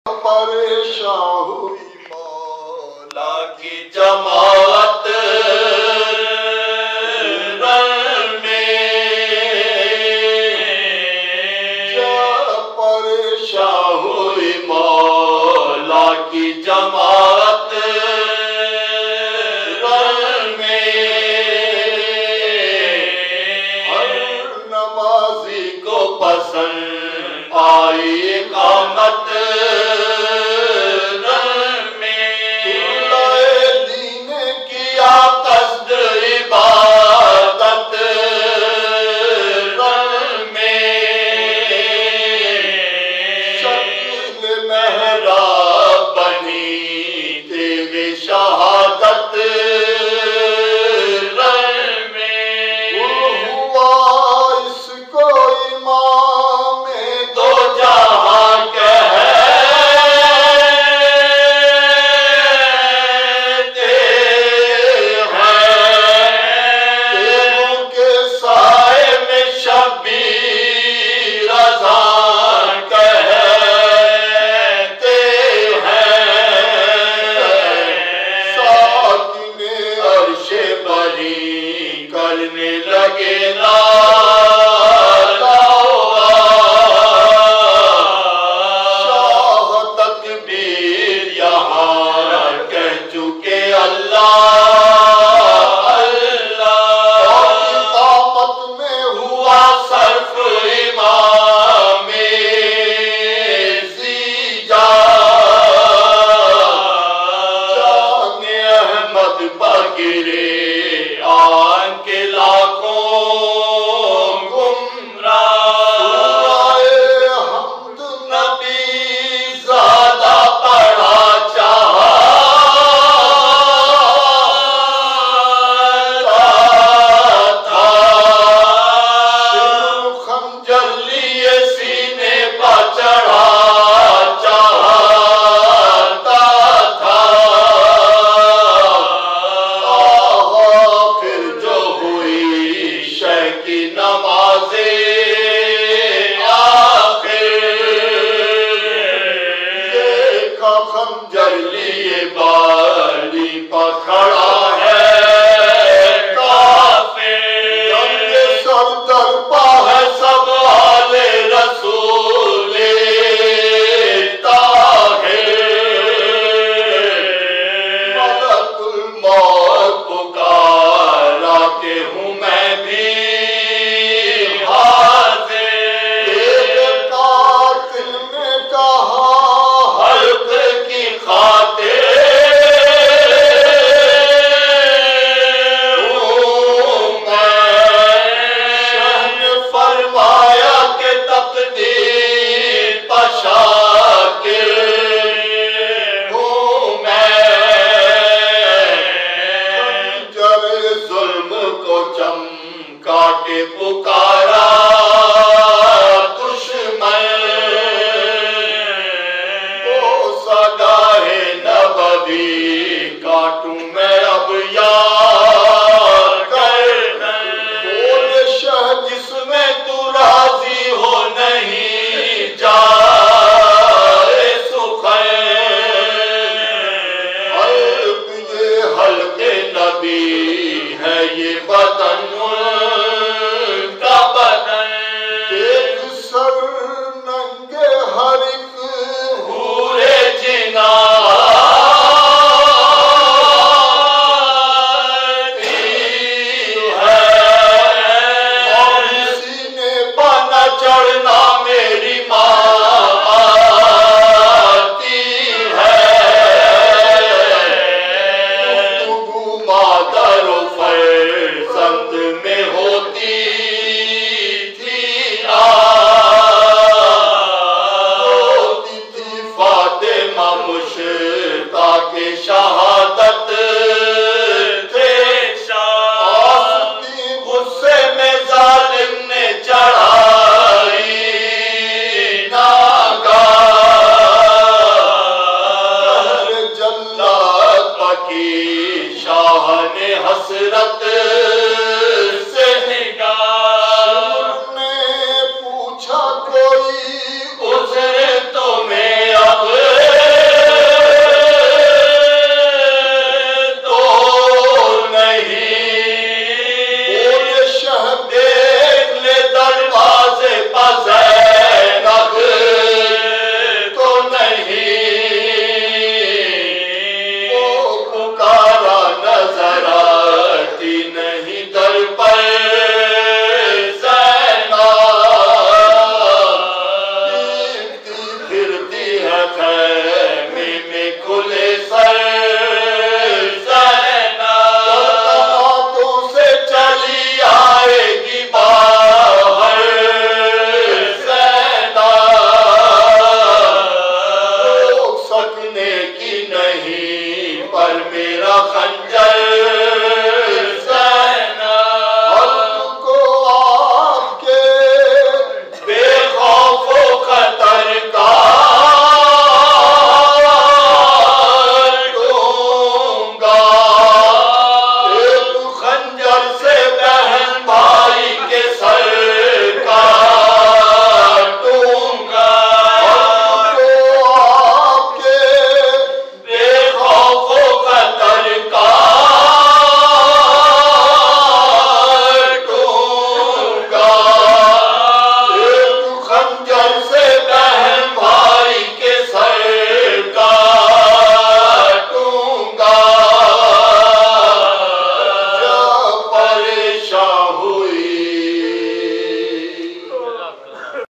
پریشان ہوئی مولا کی جماعت جماعت میں ہر نمازی کو پسند آئی اقامت میں دین کیا قصد عبادت میں شکل محراب شہادت میں ہوا اس کو امام دو جہاں کہتے ہیں تیروں کے سائے میں شبیر اذان کہتے کرنے لگے شاہ تکبیر یہاں کہہ چکے اللہ اقامت میں ہوا صرف امام زیجا جان احمد پر گرے کے لاکھوں گمراہ حمد نبی زیادہ پڑھا چاہتا تھا خنجر لیے سینے پر چڑھا چاہتا تھا کی نمازیں آخر دیکھا خنجر لیے بالی پر کھڑا ہے کافر رنگ سر در پا ہے سب آل رسول طاہر ملک الموت پکارا کہ ہوں میں بھی پکارا دشمن وہ سگاہ نبوی کاٹوں میں اب یار بول شہ جس میں تو راضی ہو نہیں جائے سخن حلق یہ حلق نبی ہے یہ بدن ہر ایک حورِ جنا ہے اور سینے پر نہ چڑھنا میری ماں آتی ہے گفتگو مادر و فرزند میں ہوتی مشتاق شہادت